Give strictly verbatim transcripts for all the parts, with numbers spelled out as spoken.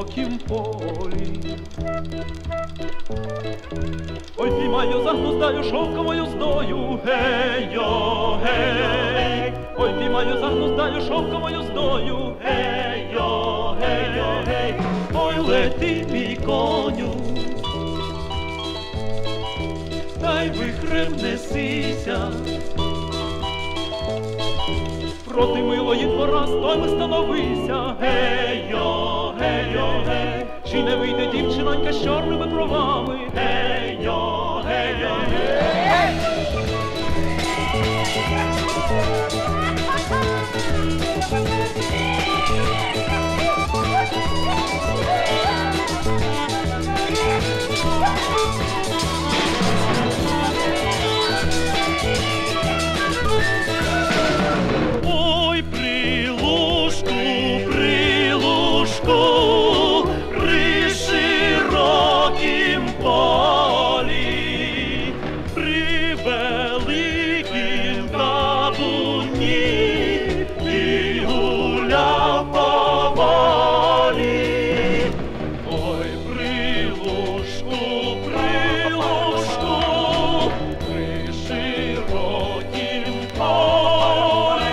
широкім полі. Ой, піймаю, загнуздаю шовковою здою, гей-йо, гей. Ой, піймаю, загнуздаю шовковою здою, гей-йо, гей-йо, гей. Ой, лети, мій коню, та й вихрем несися. Проти милої двора стойми становися, гей-йо, гей-йо, гей. Чи не вийде дівчинонька з чорними бровами, гей-йо, гей-йо, гей. Ой, прилужку, прилужку, при широкім полі, при великім табуні і гуляв поволі. Ой, прилужку, прилужку, при широкім полі.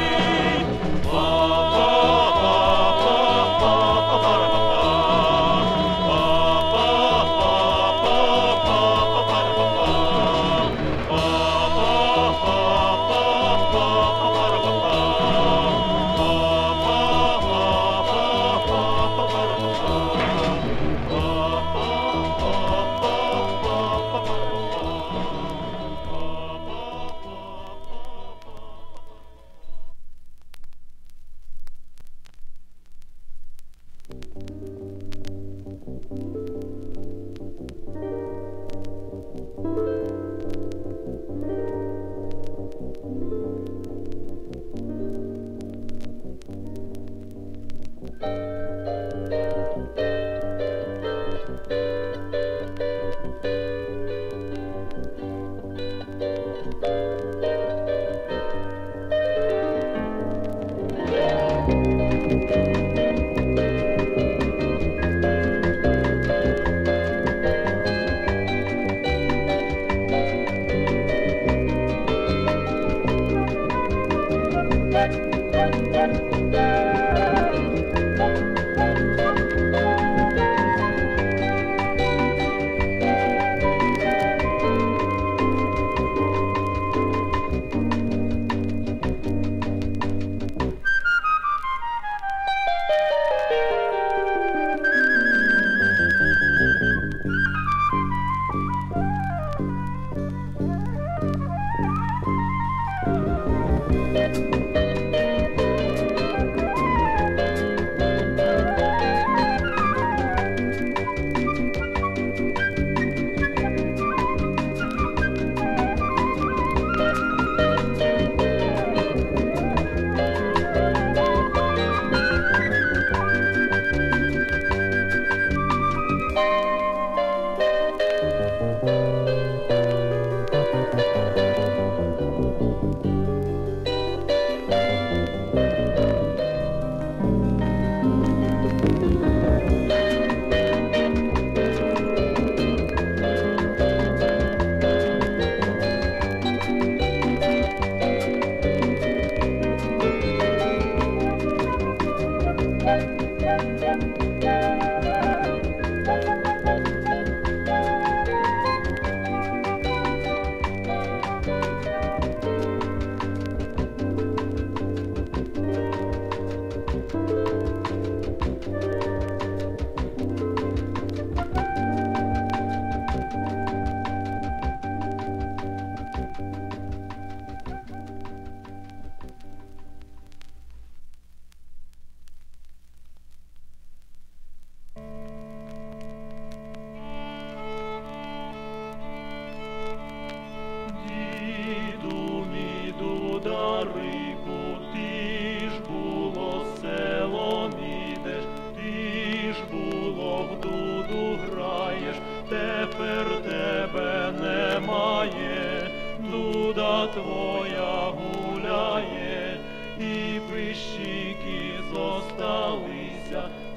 дуда твоя гуляє, і пищики зосталися,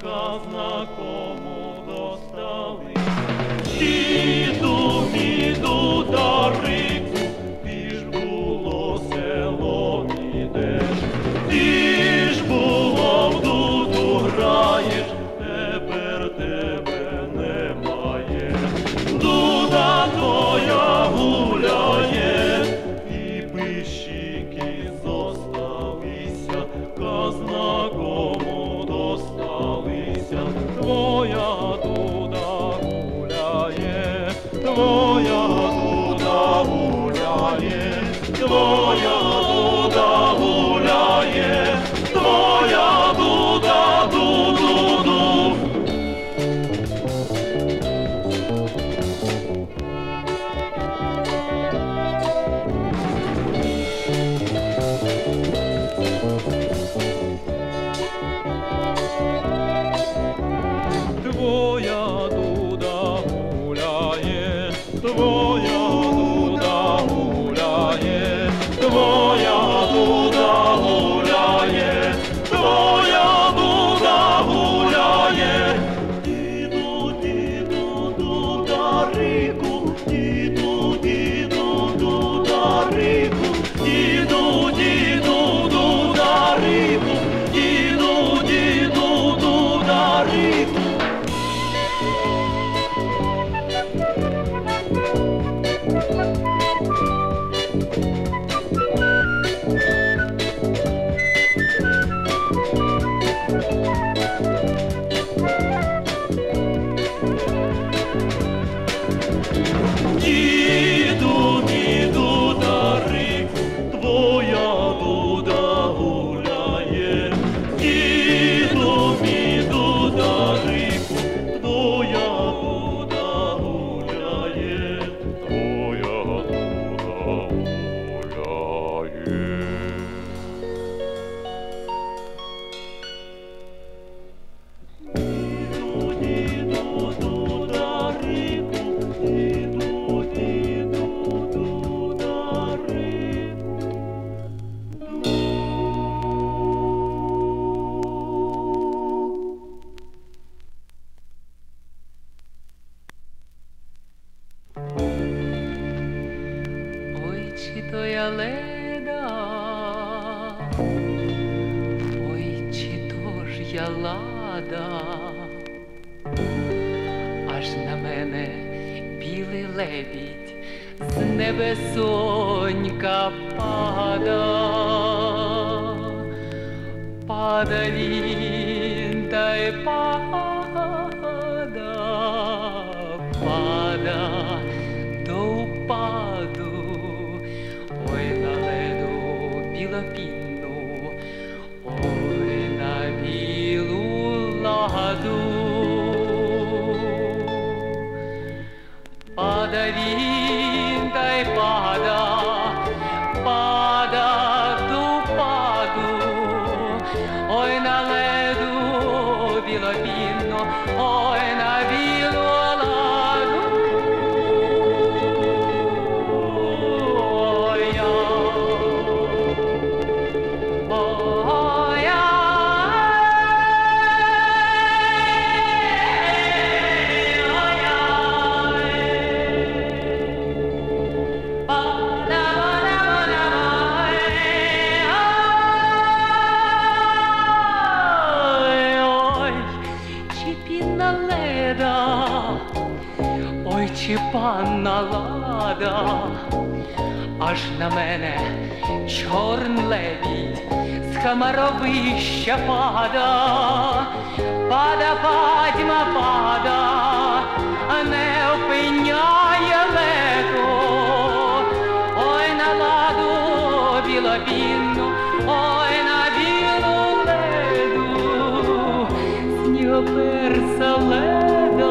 казна кому достались. Діду, діду, Дарику, ти ж було село ідеш, ти ж було в дуду граєш, тепер тебе немає. Дуда твоя гуляє, і пищики зосталися, казна кому досталися. Твоя дуда гуляє, твоя дуда гуляє, твоя дуда гуляє, твоя дуда ду-ду-ду. Твоя дуда гуляє, твоя дуда гуляє, твоя дуда гуляє, твоя дуда гуляє. Діду, діду, дударику, діду, діду, дударику, діду, діду, дударику, діду, діду, дударику. Діду, діду, Дарику, твоя дуда гуляє. Діду, діду, Дарику, твоя дуда гуляє, твоя дуда гуляє. Діду, діду, дударику, діду, діду, дударику. Ой, чи то я леда, ой, чи то ж я лада, аж на мене білий лебідь з небесонька пада. Пада він та й пада, пада до упаду. Ой, на леду білопінну, ой, на білу ладу. Пада він та й пада, пада до упаду. Ой, на леду білопінну, ой, на білу ладу. Ой, чи панна лада, аж на мене чорн лебідь з Хамаровища пада. Пада, падьма, пада, а не опиняє лето. Ой, на ладу білопінну, ой, на білу леду, снігоперса леда,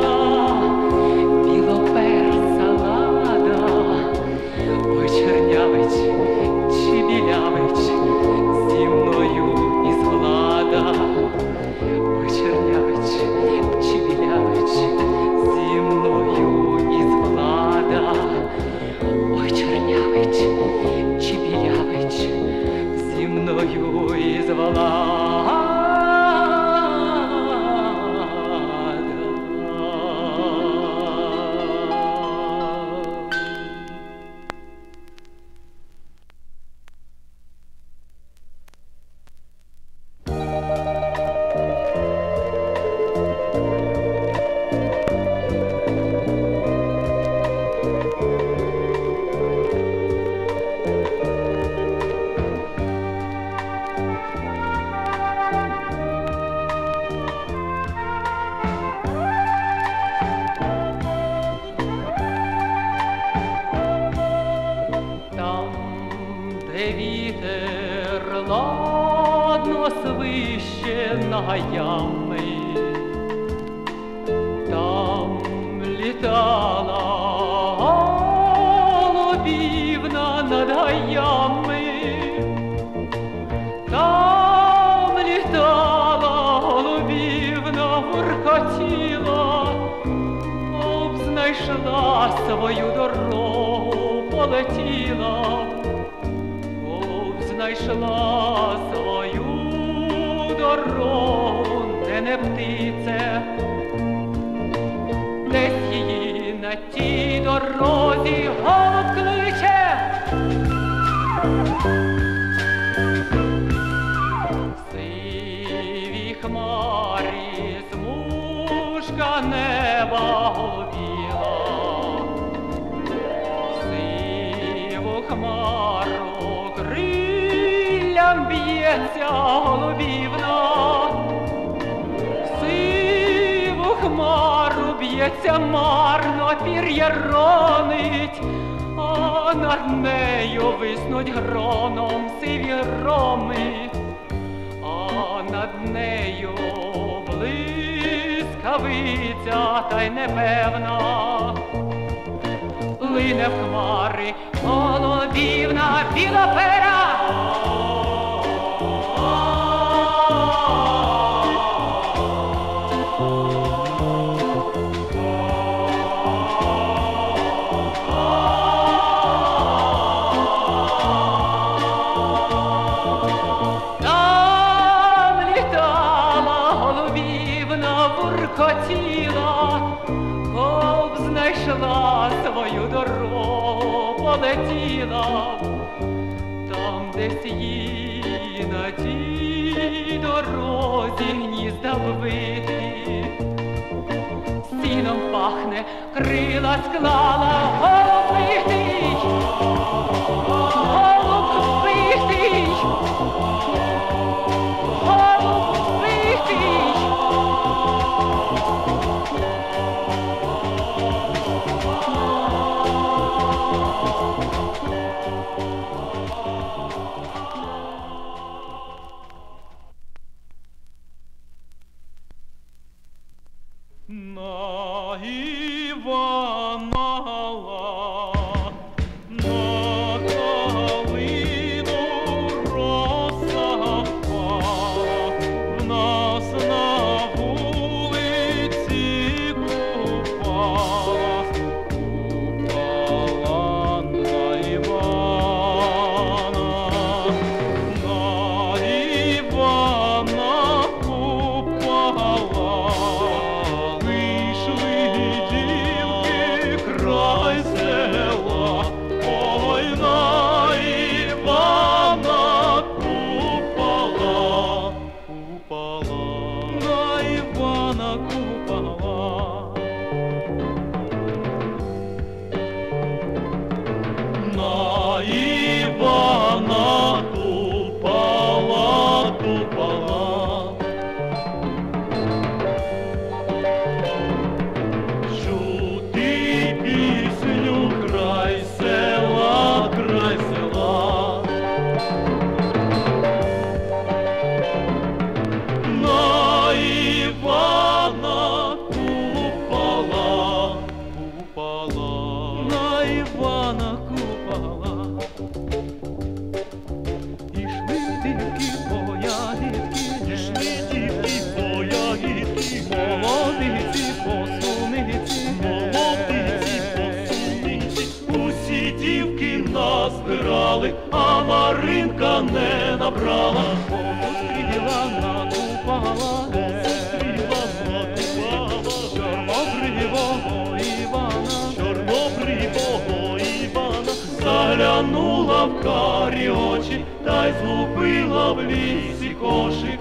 білоперса лада. Ой, чернявич чи білявич зі мною із влада. Ой, чернявич чи білявич зі мною із влада. Ой, чернявич чи білявич зі мною із влада. де вітер ладно свище над гаями, там літала голубівна над гаями, там літала голубівна, гуркотіла, об знайшла свою дорогу, полетіла, об знайшла свою дорогу, де не птиця, десь її на тій дорозі голуб кличе. Сиві хмарі смужка неба голубіла, сиву хмару криллям б'ється голубівна, сиву хмару б'ється марно, пір'я ронить, а над нею виснуть гроном сиві громи, а над нею блискавиця, та й непевна, лине в хмари голубівна білопера. Хотіла, об знайшла свою дорогу, полетіла, там десь їй на тій дорозі гнізда вбиті, сіном пахне, крила склала, голуб вбитий, голуб вбитий, голуб вбитий. На Івана гала, на калину роса впала, в нас на вулиці купалась, купала на Івана, на Івана купала. Край села, ой, на Івана купала, купала, на Івана купала, на Івана купала, купала. Пісню край села, край села, на Івана купала, купала, на Івана купала. Ішли дівки по ягідки, ішли дівки по ягідки, молодиці по суниці, молодиці по суниці. Усі дівки назбирали, а Маринка не набрала. Постріла надупала, постріла надупала, чорнобривого Івана, чорнобривого Івана. Заглянула в карі очі, та й злупила в лісі кошик.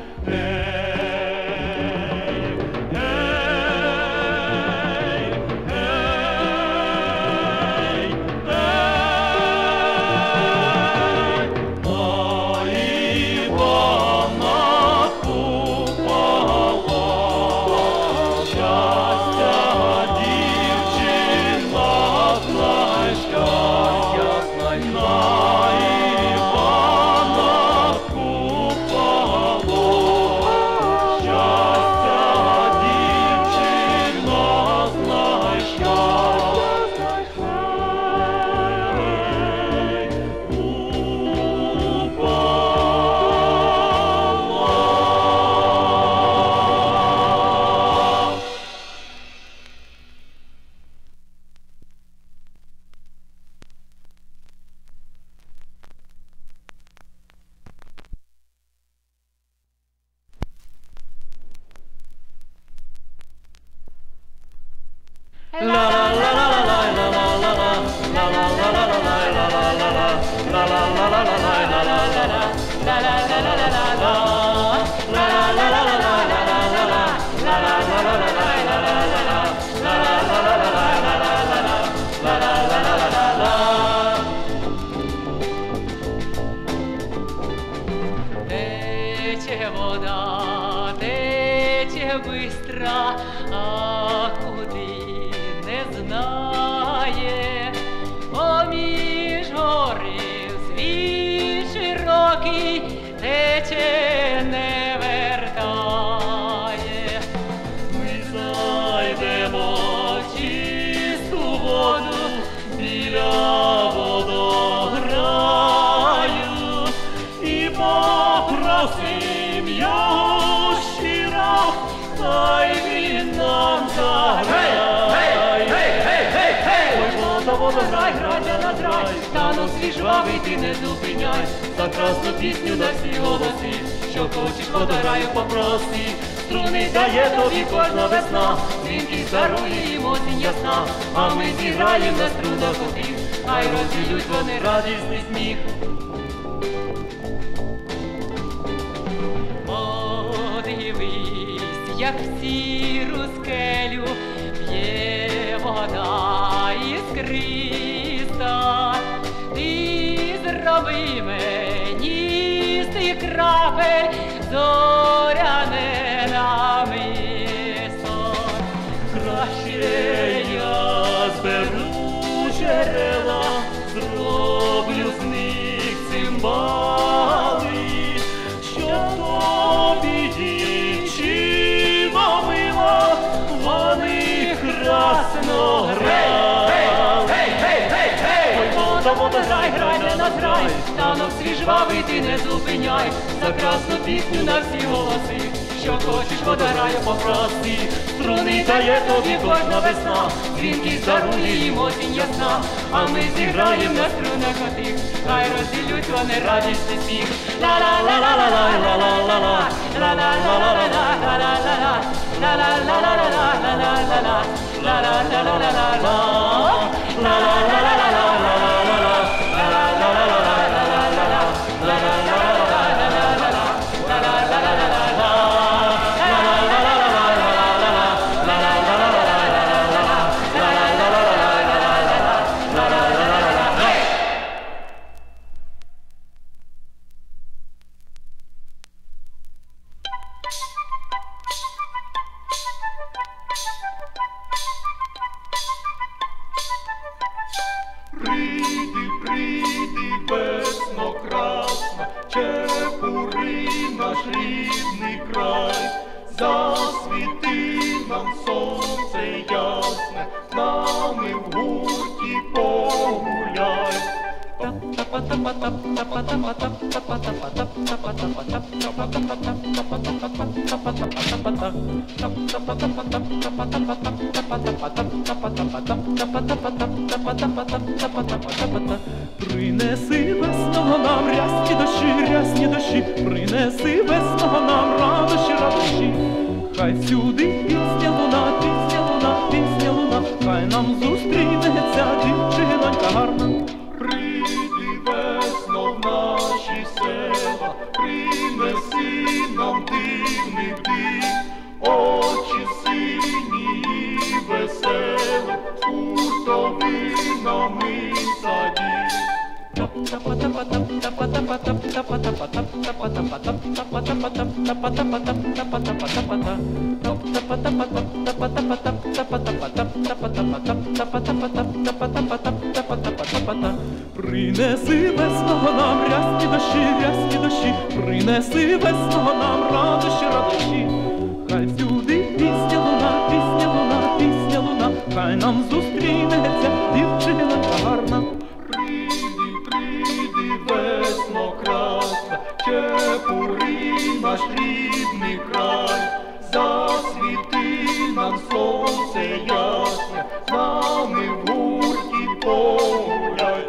Івана, Тече вода, тече бистра, а куди не знає. Поміж горів світ широкий, тече не вертає. Ми зайдемо в чисту воду біля водограю і попросим його щиро, хай він нам заграє. Водограй, грай для нас рай, танок свій жвавий ти не зупиняй, за красну пісню на всі голоси, що хочеш водограю попроси. Струни дає тобі кожна весна, дзвінки дарує їм осінь ясна, а ми зіграєм на струнах обів, хай розділють вони радісний сміх. Подивись, як в сіру скелю б'є вода іскриста, ти зроби мені з тих крапель зоряне намисто. Краще я зберу джерела, зроблю з них цимбали, що тобі, дівчино мила, вони красно грали. Водограй, грай для нас грай, танок свій жвавий ти не зупиняй, за красну пісню на всі голоси, що хочеш водограю попроси. Струни дає тобі кожна весна, дзвінки дарує їм осінь ясна, а ми зіграєм на струнах отих, хай розділють вони радісний сміх. Ла-ла-ла-ла-ла-ла-ла-ла-ла, ла-ла-ла-ла-ла-ла-ла-ла, ла-ла-ла-ла-ла-ла-ла-ла, Прийди, прийди, весно красна, Чепури наш рідний край, засвіти нам сонце ясне, з нами в гурті погуляй. Принеси весного нам рясні дощі, рясні дощі, принеси весного нам радощі, радощі. Хай всюди пісня луна, пісня луна, пісня луна, хай нам зустрінеться дівчинонька гарна. Прийди, весно, в наші села, принеси нам дивний див, очі сині і веселі, хуртовинами садів. Принеси весного нам рясні дощі, рясні дощі, принеси весного нам радощі, радощі. Хай всюди пісня луна, пісня луна, пісня луна, хай нам зустрінеться дівчинонька гарна. Прийди, прийди, весно красна, Чепури наш рідний край, засвіти нам сонце ясне, з нами в гурті погуляй.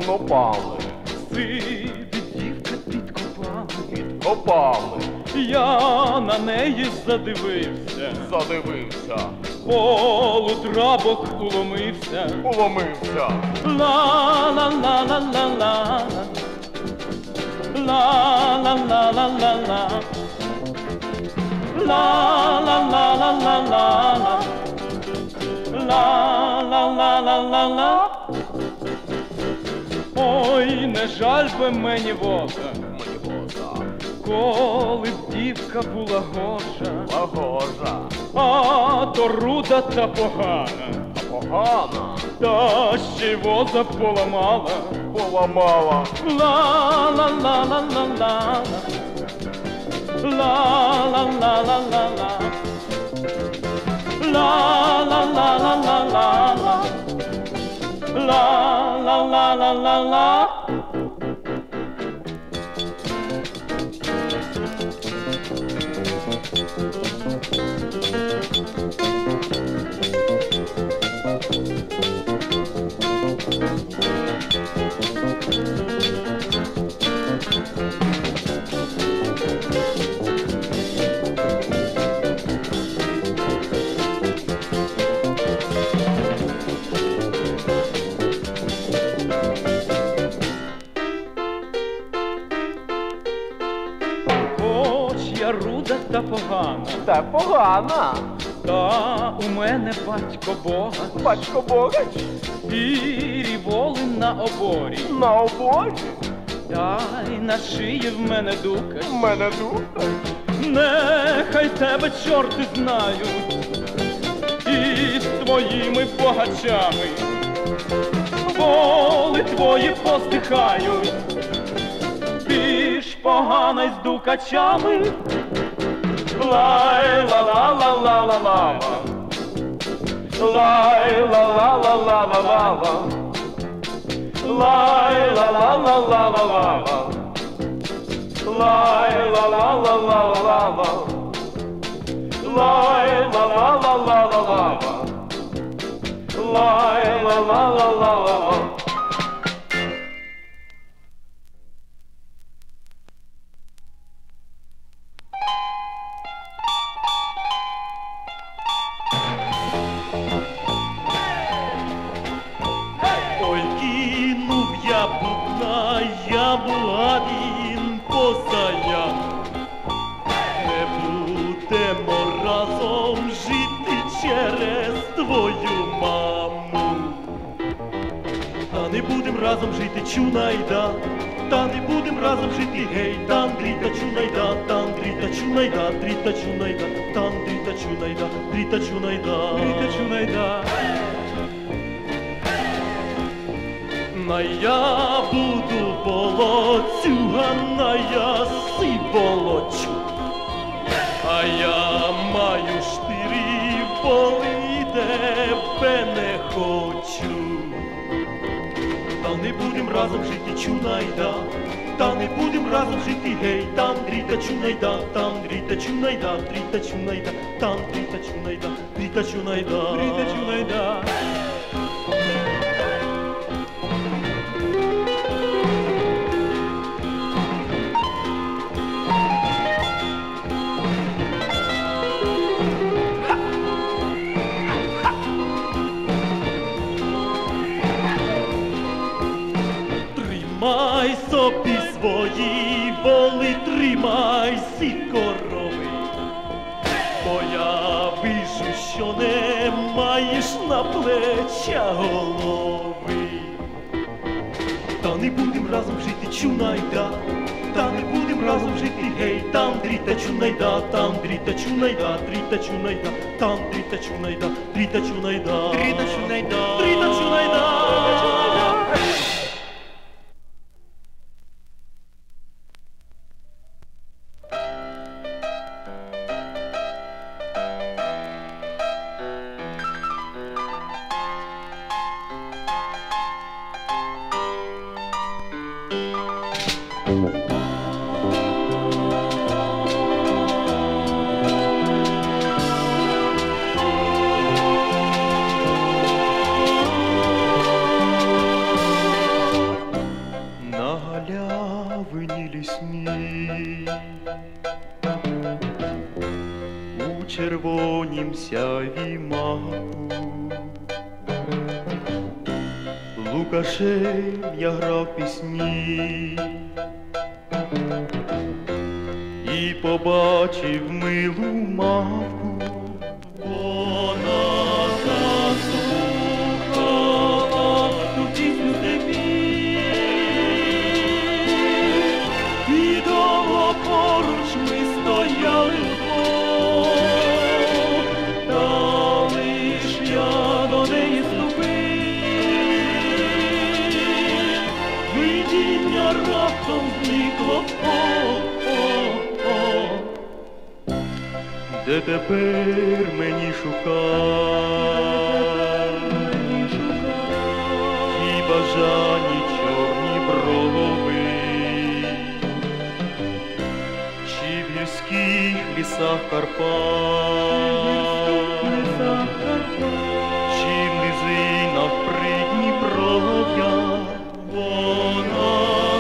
Копали. Сидить дівка під копами. Копали. Я на неї задивився. Задивився. Полутрабок уломився. Уломився. Ла-ла-ла-ла-ла-ла. Ла-ла-ла-ла-ла-ла. Ла-ла-ла-ла-ла-ла. Ла-ла-ла-ла-ла-ла. Ой, не жаль би мені воза, Мені воза. коли б дівка була гожа, Погожа. а то руда та погана, А погана. та ще й воза поламала. Поламала. Ла-ла-ла-ла-ла-ла. Ла-ла-ла-ла-ла-ла. Ла-ла-ла-ла-ла-ла. Ла-ла-ла-ла-ла-ла. Я руда та погана, Та погана. та у мене батько Бога, Батько богач. і ріволи на оборі, На оборі. та й на шиї в мене дукать. В мене духать. Нехай тебе чорти знають, і з твоїми богачами воли твої поздихають. Ти ж погана й з дукачами. Лай-ла-ла-ла-ла-ла-ла. Лай-ла-ла-ла-ла-ла-ла. Лай-ла-ла-ла-ла-ла-ла. Лай-ла-ла-ла-ла-ла-ла. Лай-ла-ла-ла-ла-ла-ла. Лай-ла-ла-ла-ла-ла. Ой, кинув я бубна, я була він позая. Не будемо разом жити через твою маму. Та не будем разом жити, чунайда. Та не будем разом жити, гей, тандріта чунайда, тандріта чунайда, тріта чунайда, тандріта чунайда, тріта чунайда, тріта чунайда. На я буду болоцю, а на я си болочу. А я маю штири воли, тебе не хочу. Та не будем разом жити, чунайда. Та не будем разом жити, гей, там дріта чунайда, там дріта чунайда, дріта чунайда, там дріта чунайда, дріта чунайда, дріта чунайда. Тримай собі свої воли, тримай сі корови, бо я вижу, що не маєш на плеча голови. Та не будем разом жити, чунайда, та не будем разом жити, гей, там дріта чунайда, там дріта чунайда, дріта чунайда, там дріта чунайда, дріта чунайда, дріта чунайда, дріта чунайда. червонім сяйві маку. Лукашем я грав пісні і побачив милу мавку. Вона заслухала ту пісню степі, і довго поруч ми стояли вдвох, та лиш я до неї ступив, видіння раптом зникло. Де тепер мені шукать ті бажані чорні брови, чи в гірських лісах Карпат, чи в низинах Придніпров'я. Вона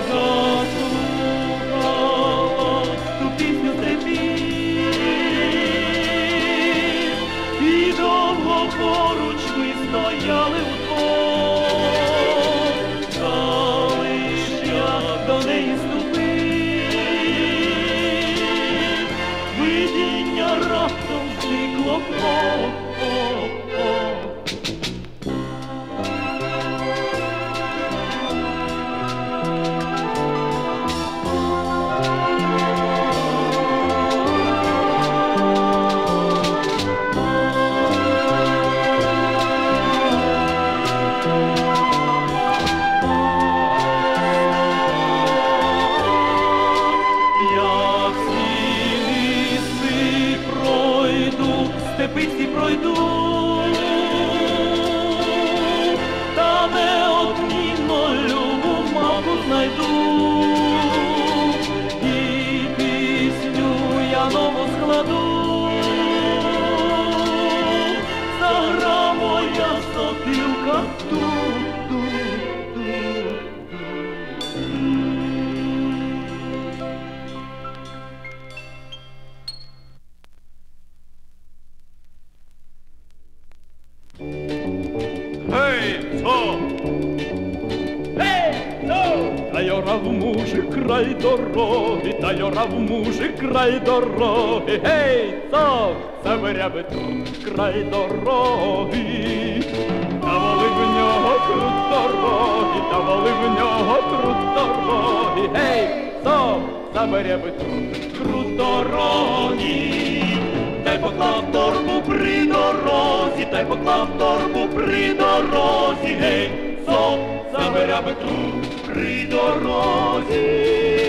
заслухала ту пісню степі, поруч ми стояли вдвох, та лиш я до неї ступив, видіння раптом зникло. Степиці пройду, та неодмінно любу мавку знайду, і пісню я нову складу, загра моя сопілка ту-ту-ту. Та й орав мужик край дороги, та й орав мужик край дороги. Гей, цов, заберяби тут край дороги. Та воли в нього крут дороги, та воли в нього крут дороги. Гей, цов, заберяби тут крут дороги. Та й поклав торбу при дорозі, та й поклав торбу при дорозі. Гей, цов, заберяби тут при дорозі.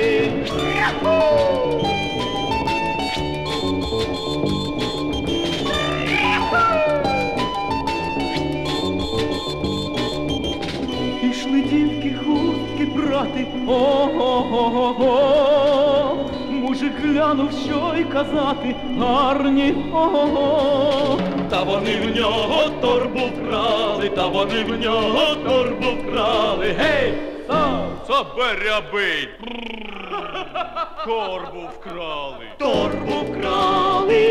Пішли дівки хустки брати, о-го-го-го. Мужик глянув, що й казати, гарні, о-го-го. Та вони в нього торбу вкрали, та вони в нього торбу вкрали. Гей! Заберябий! Торбу вкрали! Торбу вкрали!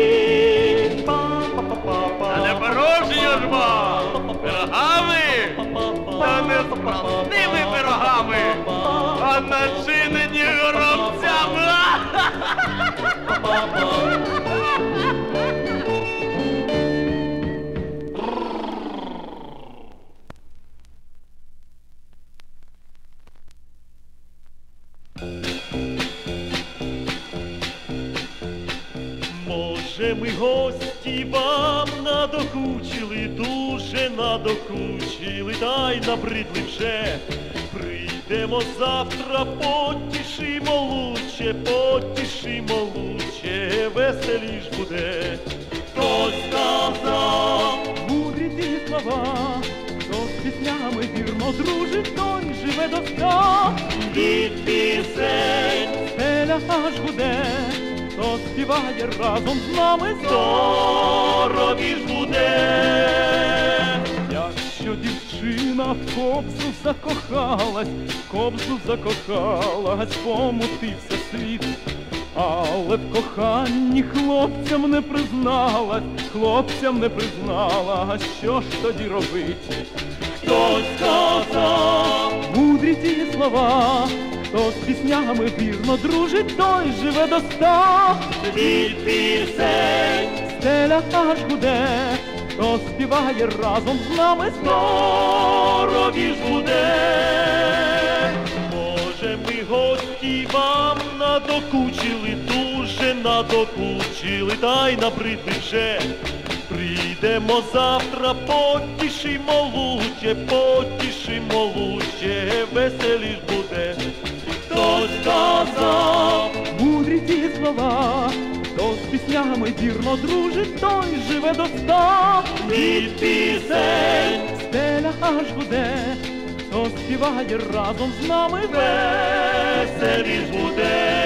Та не порожньо ж вам! Пирогами! Та не з простими пирогами, а начинені горобцями! Може, ми гості вам надокучили, дуже надокучили, та й набридли вже. Прийдемо завтра, потішимо лучше, потішимо лучше, веселіш буде. Хтось сказав мудрі ті слова, хто з піснями вірно дружить, той живе до ста. Від пісень стеля аж гуде, хто співає разом з нами, здорові ж буде. Якщо дівчина в кобзу закохалась, в кобзу закохалась, помутився світ, але в коханні хлопцям не призналась, хлопцям не признала, а що ж тоді робить? Хтось сказав, Мудрі ті слова, хто з піснями вірно дружить, той живе до ста. від пісень, Стеля аж гуде, хто співає разом з нами, здорові ж буде. Може, ми гості вам надокучили, дуже надокучили, та й набридли вже. Прийдемо завтра, потішимо лучше, потішимо лучше, веселіш буде. Хтось сказав, мудрі ті слова, хто з піснями вірно дружить, той живе до ста. від пісень, Стеля аж гуде, хто співає разом з нами, веселіш буде.